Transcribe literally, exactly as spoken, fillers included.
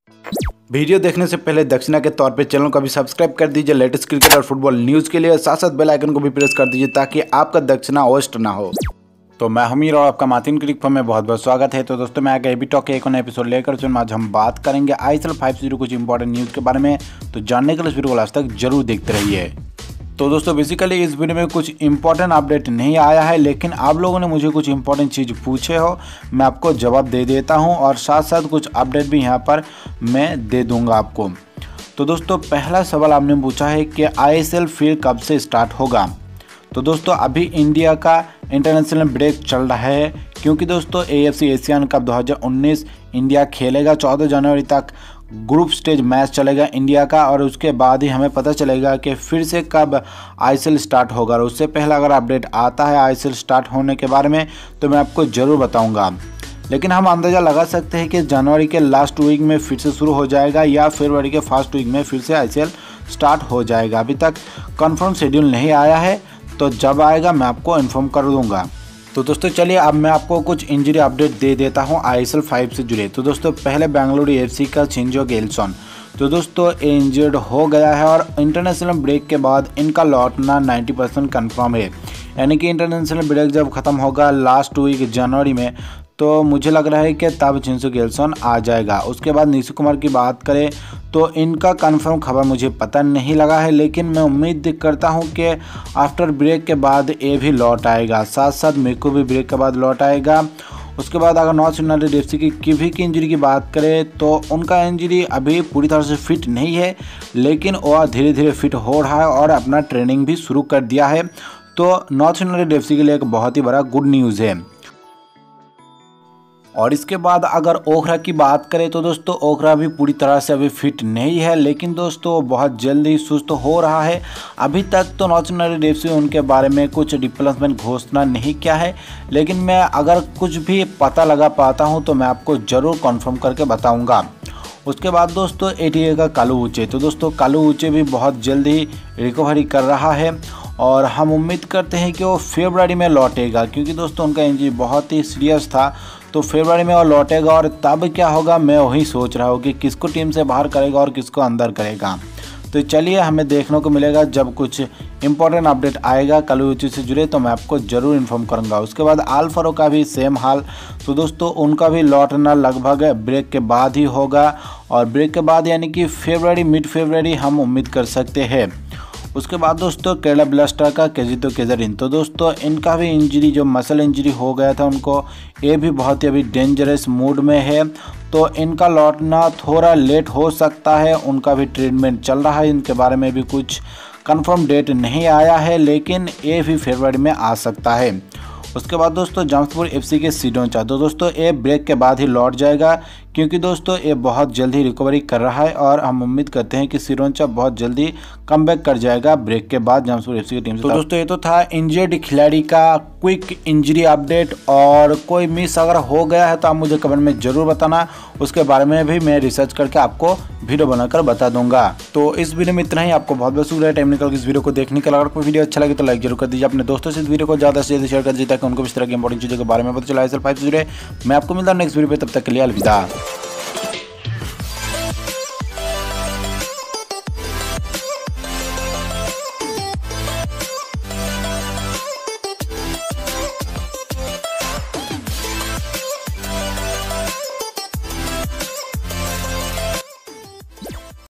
Video देखने से पहले दक्षिणा के तौर पे चैनल को भी सब्सक्राइब कर दीजिए लेटेस्ट क्रिकेट और फुटबॉल न्यूज़ के लिए। साथ साथ बेल आइकन को भी प्रेस कर दीजिए ताकि आपका दक्षिणा वेस्ट ना हो। तो मैं हमीर और आपका मार्टिन क्रिक फॉर्म में बहुत बहुत स्वागत है। तो दोस्तों मैं आगे एबी टॉक के एक नया एपिसोड लेकर चलूँ। आज हम बात करेंगे I S L five zero कुछ इंपॉर्टेंट न्यूज़ के बारे में। तो जानने के लिए इस वीडियो को लास्ट तक जरूर देखते रहिए। तो दोस्तों बेसिकली इस वीडियो में कुछ इंपॉर्टेंट अपडेट नहीं आया है, लेकिन आप लोगों ने मुझे कुछ इंपॉर्टेंट चीज़ पूछे हो, मैं आपको जवाब दे देता हूं और साथ साथ कुछ अपडेट भी यहां पर मैं दे दूंगा आपको। तो दोस्तों पहला सवाल आपने पूछा है कि आई एस एल फिर कब से स्टार्ट होगा। तो दोस्तों अभी इंडिया का इंटरनेशनल ब्रेक चल रहा है, क्योंकि दोस्तों A F C Asian cup दो हज़ार उन्नीस इंडिया खेलेगा। चौदह जनवरी तक ग्रुप स्टेज मैच चलेगा इंडिया का, और उसके बाद ही हमें पता चलेगा कि फिर से कब आई एस एल स्टार्ट होगा। और उससे पहले अगर अपडेट आता है आई एस एल स्टार्ट होने के बारे में तो मैं आपको ज़रूर बताऊंगा। लेकिन हम अंदाज़ा लगा सकते हैं कि जनवरी के लास्ट वीक में फिर से शुरू हो जाएगा या फरवरी के फर्स्ट वीक में फिर से आई एस एल स्टार्ट हो जाएगा। अभी तक कन्फर्म शेड्यूल नहीं आया है, तो जब आएगा मैं आपको इन्फॉर्म कर दूंगा। तो दोस्तों चलिए अब मैं आपको कुछ इंजरी अपडेट दे देता हूं आई एस एल फाइव से जुड़े। तो दोस्तों पहले बेंगलुरु एफ सी का शिंजो गिल्सन, तो दोस्तों ये इंजर्ड हो गया है और इंटरनेशनल ब्रेक के बाद इनका लौटना नब्बे परसेंट कन्फर्म है। यानी कि इंटरनेशनल ब्रेक जब ख़त्म होगा लास्ट वीक जनवरी में, तो मुझे लग रहा है कि तब शिंजो गिल्सन आ जाएगा। उसके बाद नीशू कुमार की बात करें तो इनका कंफर्म खबर मुझे पता नहीं लगा है, लेकिन मैं उम्मीद करता हूं कि आफ्टर ब्रेक के बाद ये भी लौट आएगा। साथ साथ मिकू भी ब्रेक के बाद लौट आएगा। उसके बाद अगर नॉर्थ यूनाइटेड एफ सी की किवी की इंजरी की बात करें तो उनका इंजरी अभी पूरी तरह से फिट नहीं है, लेकिन वह धीरे धीरे फिट हो रहा है और अपना ट्रेनिंग भी शुरू कर दिया है। तो नॉर्थ यूनाइटेड एफ सी के लिए एक बहुत ही बड़ा गुड न्यूज़ है। और इसके बाद अगर ओखरा की बात करें तो दोस्तों ओखरा भी पूरी तरह से अभी फिट नहीं है, लेकिन दोस्तों बहुत जल्दी सुस्त हो रहा है। अभी तक तो नॉर्थ यूनाइटेड एफ सी उनके बारे में कुछ रिप्लेसमेंट घोषणा नहीं किया है, लेकिन मैं अगर कुछ भी पता लगा पाता हूं तो मैं आपको ज़रूर कंफर्म करके बताऊंगा। उसके बाद दोस्तों एटीए का कालू ऊचे, तो दोस्तों कालू ऊचे भी बहुत जल्दी रिकवरी कर रहा है और हम उम्मीद करते हैं कि वो फरवरी में लौटेगा, क्योंकि दोस्तों उनका इंजरी बहुत ही सीरियस था। तो फरवरी में वो लौटेगा और तब क्या होगा मैं वही सोच रहा हूँ कि किसको टीम से बाहर करेगा और किसको अंदर करेगा। तो चलिए हमें देखने को मिलेगा जब कुछ इंपॉर्टेंट अपडेट आएगा कलुची से जुड़े तो मैं आपको ज़रूर इन्फॉर्म करूंगा। उसके बाद आल फरो का भी सेम हाल, तो दोस्तों उनका भी लौटना लगभग ब्रेक के बाद ही होगा, और ब्रेक के बाद यानी कि फरवरी मिड फरवरी हम उम्मीद कर सकते हैं। उसके बाद दोस्तों केरला ब्लास्टर का केजितो केजरिन, तो दोस्तों इनका भी इंजरी जो मसल इंजरी हो गया था उनको, ये भी बहुत ही अभी डेंजरस मूड में है। तो इनका लौटना थोड़ा लेट हो सकता है, उनका भी ट्रीटमेंट चल रहा है। इनके बारे में भी कुछ कंफर्म डेट नहीं आया है, लेकिन ये भी फरवरी में आ सकता है। उसके बाद दोस्तों जमशेदपुर एफ सी के सिडोंचा, तो दोस्तों ये ब्रेक के बाद ही लौट जाएगा, क्योंकि दोस्तों ये बहुत जल्दी रिकवरी कर रहा है और हम उम्मीद करते हैं कि सिडोंचा बहुत जल्दी कमबैक कर जाएगा ब्रेक के बाद जमशेदपुर एफ सी की टीम से। तो दोस्तों ये तो था इंजर्ड खिलाड़ी का क्विक इंजरी अपडेट, और कोई मिस अगर हो गया है तो आप मुझे कमेंट में ज़रूर बताना, उसके बारे में भी मैं रिसर्च करके आपको वीडियो बनाकर बता दूंगा। तो इस वीडियो में इतना ही। आपको बहुत बहुत शुक्रिया टाइम निकल के इस वीडियो को देखने के लिए। अगर कोई वीडियो अच्छा लगे तो लाइक जरूर कर दीजिए, अपने दोस्तों से इस वीडियो को ज़्यादा से ज़्यादा शेयर कर दीजिए ताकि उनको इस तरह की इंपॉर्टेंट चीज़ों के बारे में पता चला। आई एस एल फाइव से जुड़े मैं आपको मिलता हूं नेक्स्ट वीडियो पे, तब तक के लिए अलविदा।